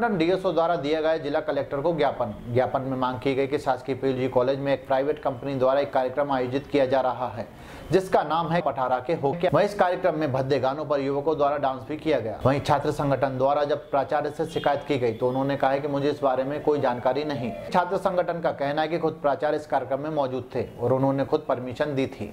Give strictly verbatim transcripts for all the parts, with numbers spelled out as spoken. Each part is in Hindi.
संगठन डीएसओ द्वारा दिया गया जिला कलेक्टर को ज्ञापन ज्ञापन में मांग की गई कि शासकीय पीएलजी कॉलेज में एक प्राइवेट कंपनी द्वारा एक कार्यक्रम आयोजित किया जा रहा है जिसका नाम है पठारा के हो क्या। वहीं इस कार्यक्रम में भद्दे गानों पर युवकों द्वारा डांस भी किया गया। वहीं छात्र संगठन द्वारा जब प्राचार्य से शिकायत की गई तो उन्होंने कहा कि मुझे इस बारे में कोई जानकारी नहीं। छात्र संगठन का कहना है कि खुद प्राचार्य इस कार्यक्रम में मौजूद थे और उन्होंने खुद परमिशन दी थी।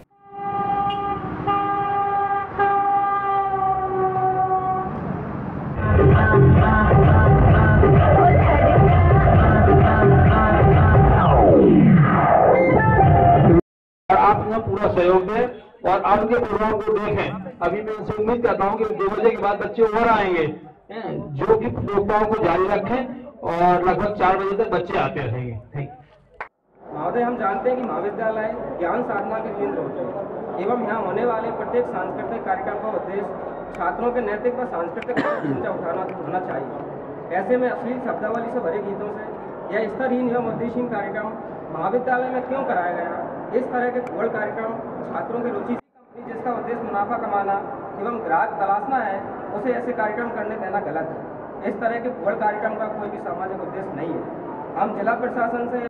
आपका पूरा सहयोग दें और आपके प्रोग्राम को देखें। अभी मैं इनसे उम्मीद करता हूं कि दो बजे के बाद बच्चे और आएंगे, जो कि प्रतियोगिताओं को जारी रखें और लगभग चार बजे तक बच्चे आते रहेंगे। महोदय, हम जानते हैं कि महाविद्यालय ज्ञान साधना के केंद्र होते हैं एवं यहाँ होने वाले प्रत्येक सांस्कृतिक कार्यक्रम का उद्देश्य छात्रों के नैतिक व सांस्कृतिक ऊंचा उठाना होना चाहिए। ऐसे में अश्लील शब्दावली से भरे गीतों से या स्तरहीन एवं उद्देश्यहीन कार्यक्रम महाविद्यालय में क्यों कराया गया? इस तरह के भूगोल कार्यक्रम छात्रों की रुचि कंपनी जिसका उद्देश्य मुनाफा कमाना एवं ग्राहक तलाशना है उसे ऐसे कार्यक्रम करने देना गलत है। इस तरह के भूगोल कार्यक्रम का कोई भी सामाजिक उद्देश्य नहीं है। हम जिला प्रशासन से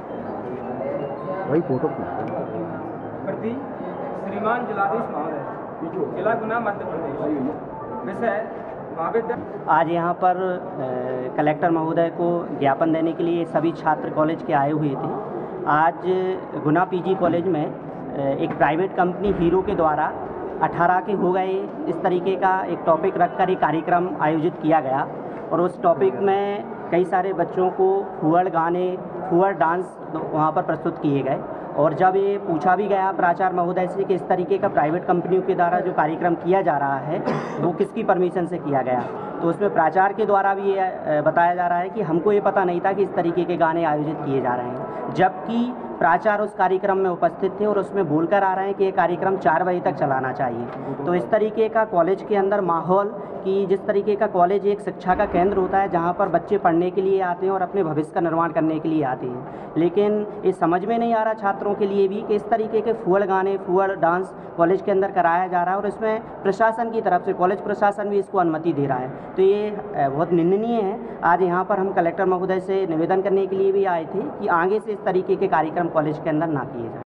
वही फोटो प्रति श्रीमान जिलाधीश महोदय, जिला गुना मध्य प्रदेश, विषय महाविद्यालय। आज यहाँ पर ए, कलेक्टर महोदय को ज्ञापन देने के लिए सभी छात्र कॉलेज के आए हुए थे। आज गुना पीजी कॉलेज में एक प्राइवेट कंपनी हीरो के द्वारा अठारह के हो गए इस तरीके का एक टॉपिक रखकर एक कार्यक्रम आयोजित किया गया और उस टॉपिक में कई सारे बच्चों को फुहड़ गाने फुहड़ डांस वहाँ पर प्रस्तुत किए गए। और जब ये पूछा भी गया प्राचार्य महोदय से कि इस तरीके का प्राइवेट कंपनियों के द्वारा जो कार्यक्रम किया जा रहा है वो किसकी परमिशन से किया गया, तो उसमें प्राचार्य के द्वारा भी ये बताया जा रहा है कि हमको ये पता नहीं था कि इस तरीके के गाने आयोजित किए जा रहे हैं, जबकि प्राचार्य उस कार्यक्रम में उपस्थित थे और उसमें बोलकर आ रहे हैं कि ये कार्यक्रम चार बजे तक चलाना चाहिए। तो इस तरीके का कॉलेज के अंदर माहौल कि जिस तरीके का कॉलेज एक शिक्षा का केंद्र होता है जहाँ पर बच्चे पढ़ने के लिए आते हैं और अपने भविष्य का निर्माण करने के लिए आते हैं, लेकिन ये समझ में नहीं आ रहा छात्रों के लिए भी कि इस तरीके के फुहड़ गाने फुहड़ डांस कॉलेज के अंदर कराया जा रहा है और इसमें प्रशासन की तरफ से कॉलेज प्रशासन भी इसको अनुमति दे रहा है। तो ये बहुत निंदनीय है। आज यहाँ पर हम कलेक्टर महोदय से निवेदन करने के लिए भी आए थे कि आगे से इस तरीके के कार्यक्रम कॉलेज के अंदर ना किए जाए।